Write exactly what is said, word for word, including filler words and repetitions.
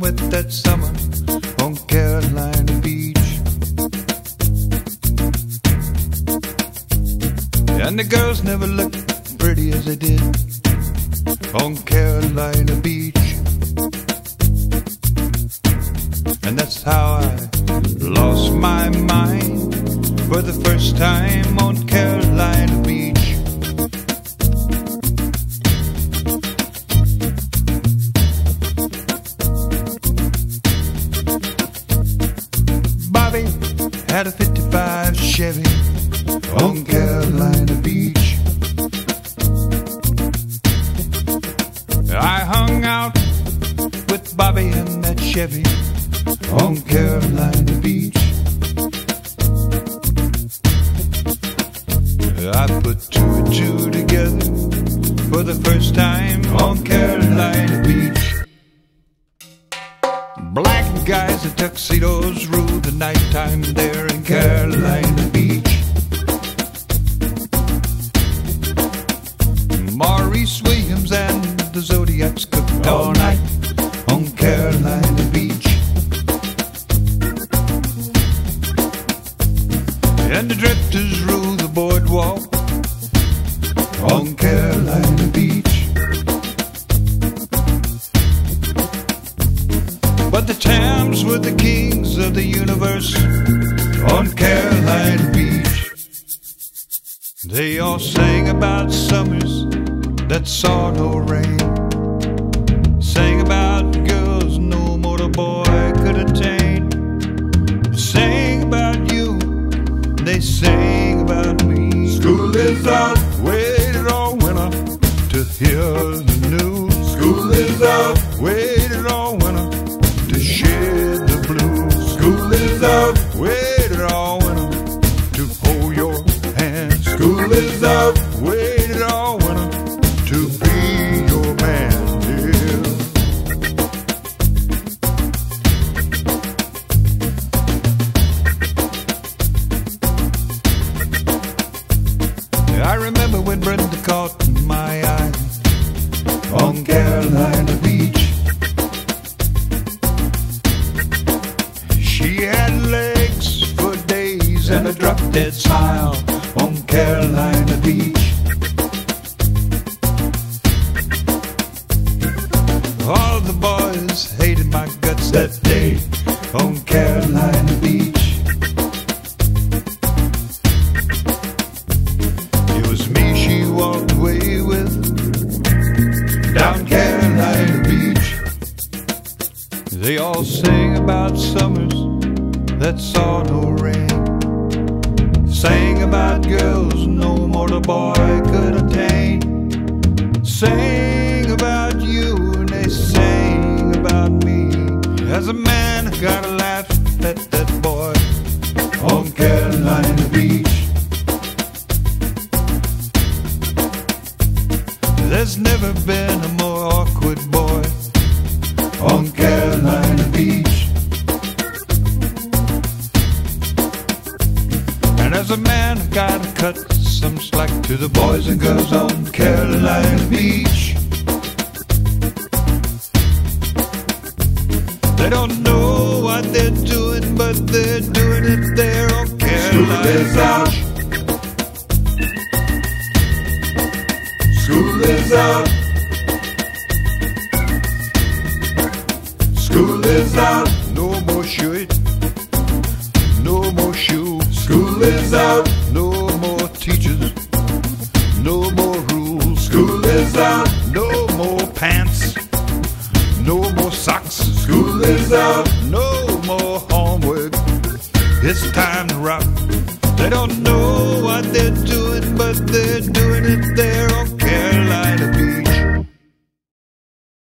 wet that summer on Carolina Beach. And the girls never looked pretty as they did on Carolina Beach. And that's how I lost my mind for the first time on Carolina Beach. Bobby had a fifty-five Chevy on Carolina Beach. I hung out with Bobby in that Chevy on Carolina Beach. I put two and two together for the first time on Carolina Beach. Black guys in tuxedos rule the nighttime there in Carolina Beach. Maurice Williams and the Zodiacs cooked all night on Carolina Beach. And the drifters rule the boardwalk on Carolina Beach. But the Tams were the kings of the universe on Carolina Beach. They all sang about summers that saw no rain, sang about girls no mortal boy could attain, sang about you, they sang about me. School is out, waited all winter to hear the news. School is out, waited all winter to shed the blues. School is out, waited all winter to hold your hand. School is out, waited all winter to be your man, dear. I remember when Brenda caught my eye on Carolina Beach. She had legs for days and a drop-dead smile on Carolina Beach. All the boys hated my guts that day on Carolina Beach. It was me she walked away with down Carolina Beach. They all sang about summers that saw no rain, sang about girls no mortal boy could attain, sang about you and they sang about me. As a man, I gotta laugh at that boy on Carolina Beach. There's never been a more awkward boy on Carolina Beach. And as a man, I gotta cut some slack to the boys and girls on Carolina Beach. They don't know what they're doing, but they're doing it there on Carolina Beach. School is out. School is out. No more shirt, no more shoes. School is out. No more teachers, no more rules. School is out. No more pants, no more socks. School is out. No more homework, it's time to rock. They don't know what they're doing, but they're doing it there on